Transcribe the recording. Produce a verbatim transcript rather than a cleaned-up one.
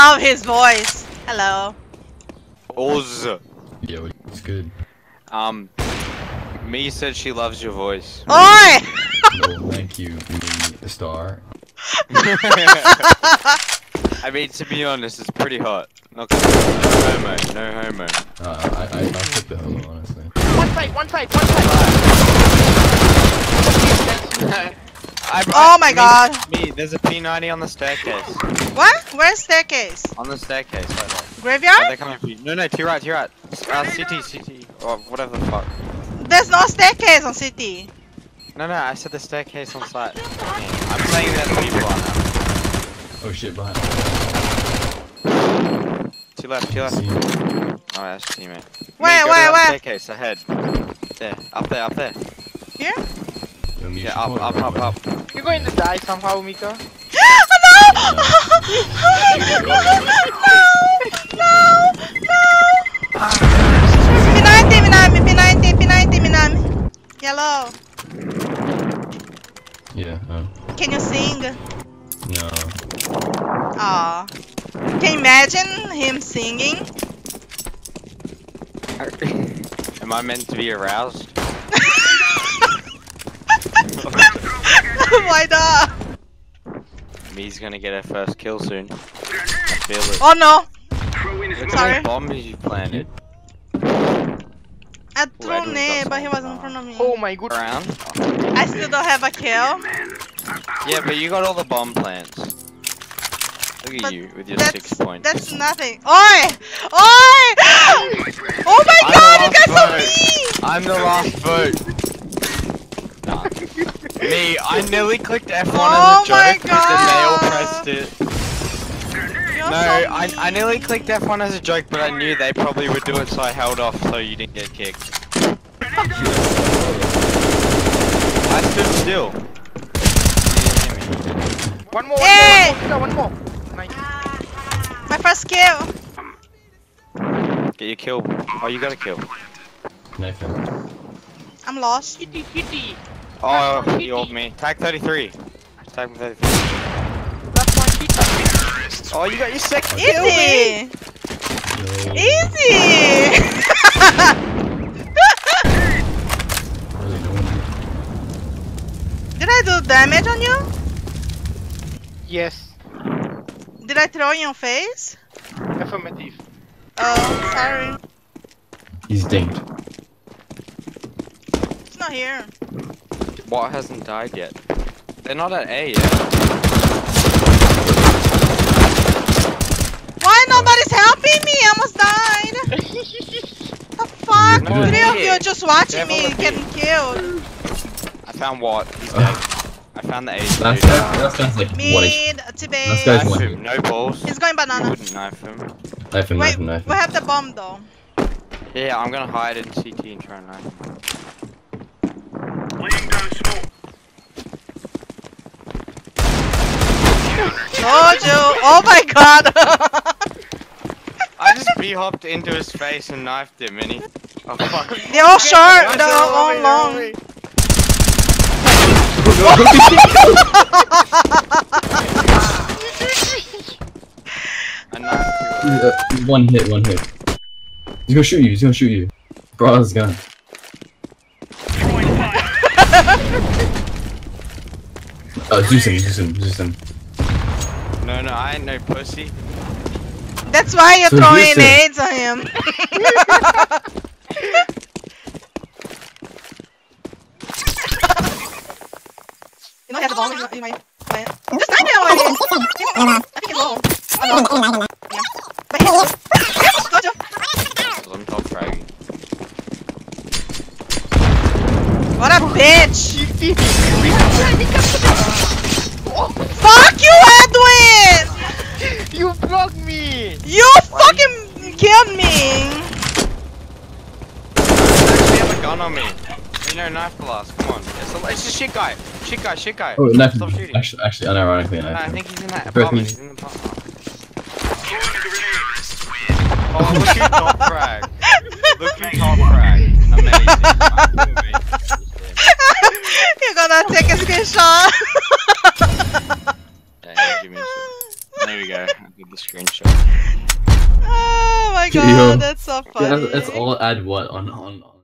love his voice. Hello. Oz. Yo, it's good. Um, Me said she loves your voice. Oi! Well, thank you, me, Star. I mean, to be honest, it's pretty hot. Not gonna no homo, no homo. Uh, I, I, I'll take the homo, honestly. One fight, one fight, one fight. I, Oh I, my me, god. Me, there's a P ninety on the staircase. What? Where's staircase? On the staircase, right there. Oh, Graveyard? they're coming for you. No, no, to your right, to your right. Uh, C T, C T, or whatever the fuck. There's no staircase on city. No, no, I said the staircase on site. I'm saying that people are now. Oh shit, behind. To your left, to your left. See. Oh, that's your teammate. Where, Me, go where, to that where? Staircase ahead. There, up there, up there. Here? Yo, me, Yeah, she up, going up, right up, away. up. You're going to die somehow, Mika. Oh no! No! No! No! P ninety, Minami, P ninety, P ninety, Minami. Yellow. Yeah, oh. Can you sing? No. Aw. Can you imagine him singing? Am I meant to be aroused? Why not? Me's gonna get her first kill soon. I feel it. Oh no! Look Sorry. how many bombs you planted. I Ooh, threw Edwin Nate, got but he some. wasn't in front of me. Oh my god. Around? I still don't have a kill. Yeah, but you got all the bomb plants. Look at But you with your that's, six points. That's nothing. Oi! Oi! Oh my I'm god, the you guys last are mean! I'm the last vote. Nah. Me, I nearly clicked F one Oh as a my joke, but then they all God. pressed it. You're No, so I, I mean. nearly clicked F one as a joke, but I knew they probably would do it, so I held off so you didn't get kicked. I stood still. One more, one Hey! more, one more, Mika, one more. Nice. My first kill. Get your kill. Oh, you got a kill. Knife him. I'm lost. Kitty, kitty. Oh, he ult me. Tag thirty-three. Tag thirty-three. That's one kitty. Oh, you got your second kill, me. Easy! Yo. Easy! What are they doing? Did I do damage on you? Yes. Did I throw in your face? Affirmative. Oh, sorry. He's dinked. It's not here. What hasn't died yet? They're not at A yet. Why nobody's helping me? I almost died. The fuck? No Three of here. you are just watching Devil me of getting killed. I found what? He's dead. I found the A. Last guy, last guy's like, what is Mid to base. Let's go. Knife one. him, no balls. He's going You banana. wouldn't knife him. Knife him, Wait, knife him, knife we him. have the bomb though. Yeah, I'm gonna hide in C T and try and knife him. Told you. Oh my god. I just b-hopped into his face and knifed him and he... Oh fuck. They're all short. Guys, They're they're all all long. over me, I knifed you. Uh, one hit, one hit. He's gonna shoot you, he's gonna shoot you. Bro, his gun. Uh, Zeus him, Zeus him, Zeus him. No, no, I ain't no pussy. That's why you're So throwing listen. nades on him. You know, he has a bomb in my. In my just snipe him already. I think it's low. Oh, no. Yeah. But he's. Told you. Cause I'm top fragging. What a bitch! Fuck you, Edwin! You blocked me! You fucking killed me! Actually have a gun on me. You know, knife blast, come on. It's, a, it's a shit guy. Shit guy, shit guy. Oh, knife Stop him. shooting. Actually, actually, unironically, No, knife I him. think he's in that Both apartment. me. He's in the apartment. Oh, look who top frag. Look who top frag. Amazing. You're gonna take a screenshot. Yeah, give me a shit. There we go. go. I did the screenshot. Oh my Yo. god, that's so Yeah, funny. let's all add what on on on.